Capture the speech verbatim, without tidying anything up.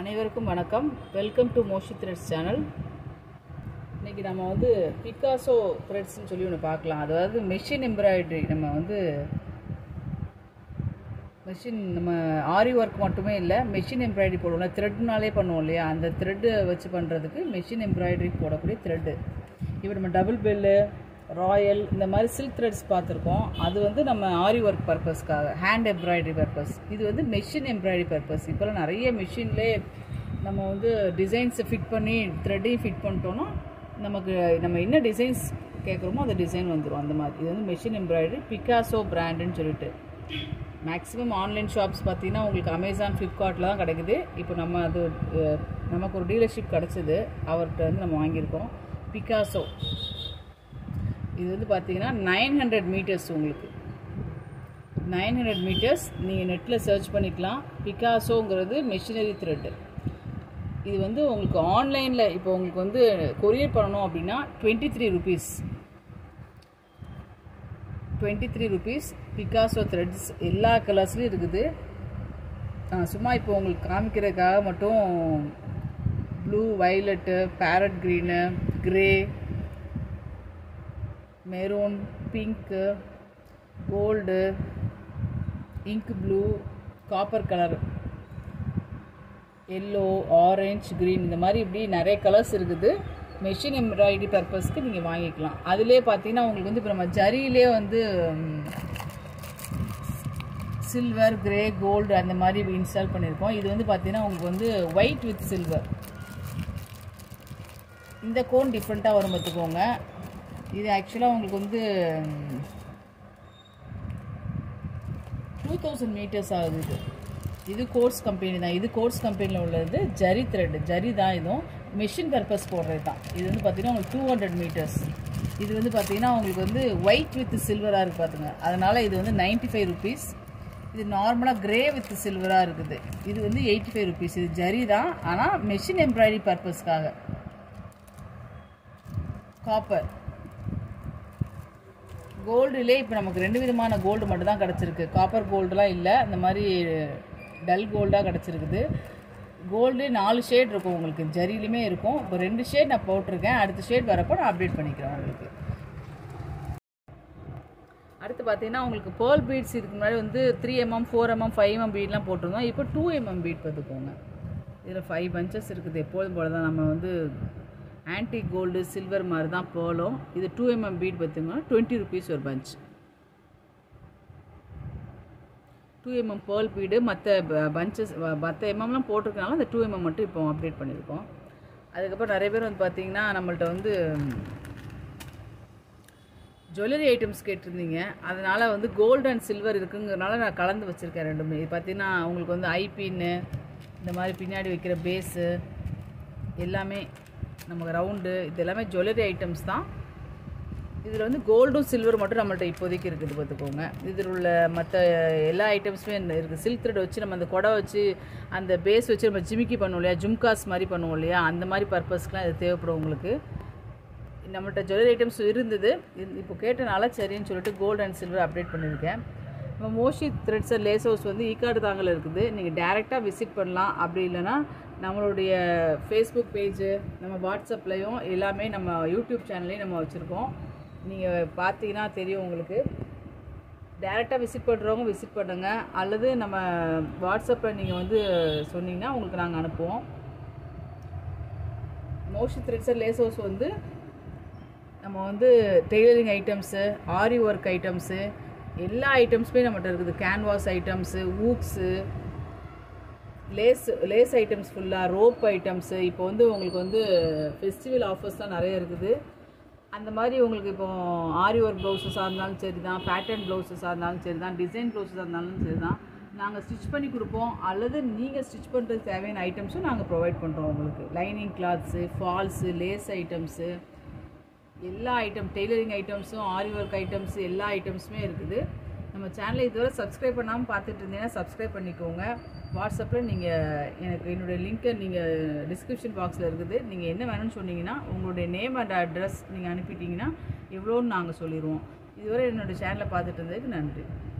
அனைவருக்கும் வணக்கம். Welcome to Moshi threads channel. இன்றைக்கி நம்ம வந்து பிகாசோ த்ரெட்ஸ்ன்னு சொல்லி ஒன்று பார்க்கலாம். அதாவது மெஷின் எம்ப்ராய்டரி. நம்ம வந்து மெஷின் நம்ம ஆரி ஒர்க் மட்டுமே இல்லை, மெஷின் எம்ப்ராய்டரி போடுவோம்ல, த்ரெட்னாலே பண்ணுவோம் இல்லையா, அந்த த்ரெட்டு வச்சு பண்ணுறதுக்கு மெஷின் எம்ப்ராய்டரி போடக்கூடிய த்ரெட்டு. இப்போ நம்ம டபுள் பெல்லு, ராயல் இந்த மாதிரி சில்க் த்ரெட்ஸ் பார்த்துருக்கோம். அது வந்து நம்ம ஆரி ஒர்க் பர்பஸ்க்காக, ஹேண்ட் எம்ப்ராய்டரி பர்பஸ். இது வந்து மெஷின் எம்ப்ராய்டரி பர்பஸ். இப்போலாம் நிறைய மெஷின்லேயே நம்ம வந்து டிசைன்ஸை ஃபிட் பண்ணி த்ரெட்டையும் ஃபிட் பண்ணிட்டோன்னா நமக்கு நம்ம என்ன டிசைன்ஸ் கேட்குறோமோ அந்த டிசைன் வந்துடும். அந்த மாதிரி இது வந்து மெஷின் எம்ப்ராய்டரி, பிகாசோ பிராண்டுன்னு சொல்லிட்டு. மேக்ஸிமம் ஆன்லைன் ஷாப்ஸ் பார்த்தீங்கன்னா உங்களுக்கு அமேசான், ஃப்ளிப்கார்ட்டில் தான் கிடைக்குது. இப்போ நம்ம அது நமக்கு ஒரு டீலர்ஷிப் கிடச்சிது, அவர்கிட்ட வந்து நம்ம வாங்கியிருக்கோம். பிகாசோ இது வந்து பார்த்தீங்கன்னா நைன் ஹண்ட்ரட் மீட்டர்ஸ். உங்களுக்கு நைன் ஹண்ட்ரட் மீட்டர்ஸ் நீங்கள் நெட்டில் சர்ச் பண்ணிக்கலாம். பிகாசோங்கிறது மெஷினரி த்ரெட்டு. இது வந்து உங்களுக்கு ஆன்லைனில் இப்போ உங்களுக்கு வந்து கொரியர் பண்ணணும் அப்படின்னா twenty three rupees twenty three rupees Picasso threads எல்லா கலர்ஸ்லையும் இருக்குது. சும்மா இப்போ உங்களுக்கு காமிக்கிறதுக்காக மட்டும் blue, violet, parrot green, grey, maroon, pink, gold, ink blue, copper colour, yellow, orange, green, இந்த மாதிரி இப்படி நிறைய கலர்ஸ் இருக்குது. மெஷின் எம்ப்ராய்டரி பர்பஸ்க்கு நீங்கள் வாங்கிக்கலாம். அதிலே பார்த்தீங்கன்னா உங்களுக்கு வந்து இப்போ நம்ம ஜரியிலே வந்து சில்வர், கிரே, கோல்டு அந்த மாதிரி இன்ஸ்டால் பண்ணியிருக்கோம். இது வந்து பார்த்தீங்கன்னா உங்களுக்கு வந்து ஒயிட் வித் சில்வர். இந்த கோன் டிஃப்ரெண்ட்டாக வரும் பார்த்துக்கோங்க. இது ஆக்சுவலாக உங்களுக்கு வந்து டூ தௌசண்ட் மீட்டர்ஸ் ஆகுது. இது இது கோர்ஸ் கம்பெனி தான். இது கோர்ஸ் கம்பெனியில் உள்ளது ஜரி த்ரெட். ஜரி தான். இதுவும் மெஷின் பர்பஸ் போடுறது தான். இது வந்து பார்த்தீங்கன்னா உங்களுக்கு டூ ஹண்ட்ரட் மீட்டர்ஸ். இது வந்து பார்த்தீங்கன்னா உங்களுக்கு வந்து ஒயிட் வித் சில்வராக இருக்குது பார்த்துங்க. அதனால் இது வந்து நைன்ட்டி ஃபைவ் ருபீஸ். இது நார்மலாக க்ரே வித் சில்வராக இருக்குது. இது வந்து எயிட்டி ஃபைவ் ருபீஸ். இது ஜரி தான், ஆனால் மெஷின் எம்ப்ராய்டரி பர்பஸ்க்காக. காப்பர் கோல்டுலே இப்போ நமக்கு ரெண்டு விதமான கோல்டு மட்டும் தான் கிடச்சிருக்கு. காப்பர் கோல்டுலாம் இல்லை, இந்த மாதிரி டல் கோல்டாக கிடச்சிருக்குது. கோல்டு நாலு ஷேட் இருக்கும் உங்களுக்கு, ஜரியிலுமே இருக்கும். இப்போ ரெண்டு ஷேட் நான் போட்டிருக்கேன். அடுத்த ஷேட் வரப்போ நான் அப்டேட் பண்ணிக்கிறேன் உங்களுக்கு. அடுத்து பார்த்தீங்கன்னா உங்களுக்கு பேர்ல் பீட்ஸ் இதுக்கு முன்னாடி வந்து three MM, four MM, five MM பீட்லாம் போட்டிருந்தோம். இப்போ டூ எம்எம் பீட் பார்த்துக்கோங்க. இதில் ஃபைவ் பஞ்சஸ் இருக்குது. எப்போதும் போல தான் நம்ம வந்து ஆன்டிக் கோல்டு, சில்வர் மாதிரி தான் பேர்லும். இது டூ எம்எம் பீட் பார்த்திங்கன்னா டுவெண்ட்டி ருபீஸ் ஒரு punch. Two MM pearl bead. மற்ற பஞ்சஸ் மற்ற எம்எம்லாம் போட்டிருக்கனால அந்த டூ எம்எம் மட்டும் இப்போ அப்டேட் பண்ணியிருக்கோம். அதுக்கப்புறம் நிறைய பேர் வந்து பார்த்திங்கன்னா நம்மள்ட்ட வந்து ஜுவல்லரி ஐட்டம்ஸ் கேட்டிருந்தீங்க. அதனால் வந்து கோல்டு அண்ட் சில்வர் இருக்குங்கிறனால நான் கலந்து வச்சுருக்கேன் ரெண்டுமே. இது பார்த்திங்கன்னா உங்களுக்கு வந்து ஐபின்னு, இந்த மாதிரி பின்னாடி வைக்கிற பேஸு எல்லாமே நமக்கு ரவுண்டு, இது எல்லாமே ஜுவல்லரி ஐட்டம்ஸ் தான். இதில் வந்து கோல்டும் சில்வர் மட்டும் நம்மள்ட்ட இப்போதைக்கு இருக்குது பார்த்துக்கோங்க. இதில் உள்ள மற்ற எல்லா ஐட்டம்ஸுமே இருக்குது. சில்க் த்ரெட் வச்சு நம்ம அந்த கொடை வச்சு அந்த பேஸ் வச்சு நம்ம ஜிமிக்கி பண்ணுவோம் இல்லையா, ஜும்காஸ் மாதிரி பண்ணுவோம் இல்லையா, அந்த மாதிரி பர்பஸ்க்கெலாம் இது தேவைப்படும் உங்களுக்கு. நம்மள்ட்ட ஜுவல்லரி ஐட்டம்ஸ் இருந்தது. இப்போ கேட்டனால சரின்னு சொல்லிட்டு கோல்டு அண்ட் சில்வர் அப்டேட் பண்ணியிருக்கேன். நம்ம Moshi threads and lace house வந்து ஈக்காடு தாங்கல் இருக்குது. நீங்கள் டேரெக்டாக விசிட் பண்ணலாம். அப்படி இல்லைன்னா நம்மளுடைய ஃபேஸ்புக் பேஜு, நம்ம வாட்ஸ்அப்லேயும் எல்லாமே, நம்ம யூடியூப் சேனல்லையும் நம்ம வச்சுருக்கோம். நீங்கள் பார்த்தீங்கன்னா தெரியும் உங்களுக்கு. டேரெக்டாக விசிட் பண்ணுறவங்க விசிட் பண்ணுங்கள். அல்லது நம்ம வாட்ஸ்அப்பில் நீங்கள் வந்து சொன்னீங்கன்னா உங்களுக்கு நாங்கள் அனுப்புவோம். Moshi threads and lace house வந்து நம்ம வந்து tailoring items, aari work items, எல்லா ஐட்டம்ஸுமே நம்மகிட்ட இருக்குது. Canvas items, hooks, lace lace items ஃபுல்லாக, ரோப் ஐட்டம்ஸு. இப்போ வந்து உங்களுக்கு வந்து ஃபெஸ்டிவல் ஆஃபர்ஸ்லாம் நிறைய இருக்குது. அந்த மாதிரி உங்களுக்கு இப்போ ஆரி ஒர்க் ப்ளவுஸஸாக இருந்தாலும் சரி தான், பேட்டர்ன் ப்ளவுஸஸாக இருந்தாலும் சரி தான், டிசைன் ப்ளவுஸஸாக இருந்தாலும் சரி தான், நாங்கள் ஸ்டிச் பண்ணி கொடுப்போம். அல்லது நீங்கள் ஸ்டிச் பண்ணுறதுக்கு தேவையான ஐட்டம்ஸும் நாங்கள் ப்ரொவைட் பண்ணுறோம் உங்களுக்கு. Lining cloths, falls, lace items, எல்லா ஐட்டம், டெய்லரிங் ஐட்டம்ஸும், ஆரி ஒர்க் ஐட்டம்ஸு, எல்லா ஐட்டம்ஸுமே இருக்குது. நம்ம சேனலை இதுவரை சப்ஸ்கிரைப் பண்ணாமல் பார்த்துட்டு இருந்தீங்கன்னா சப்ஸ்கிரைப் பண்ணிக்கோங்க. வாட்ஸ்அப்பில் நீங்கள் எனக்கு என்னுடைய லிங்க்கை நீங்கள் டிஸ்கிரிப்ஷன் பாக்ஸில் இருக்குது. நீங்கள் என்ன வேணும்னு சொன்னீங்கன்னா உங்களுடைய நேம் அண்ட் அட்ரஸ் நீங்கள் அனுப்பிட்டீங்கன்னா எவ்வளோன்னு நாங்கள் சொல்லிடுவோம். இதுவரை என்னோடய சேனலை பார்த்துட்டு இருந்ததுக்கு நன்றி.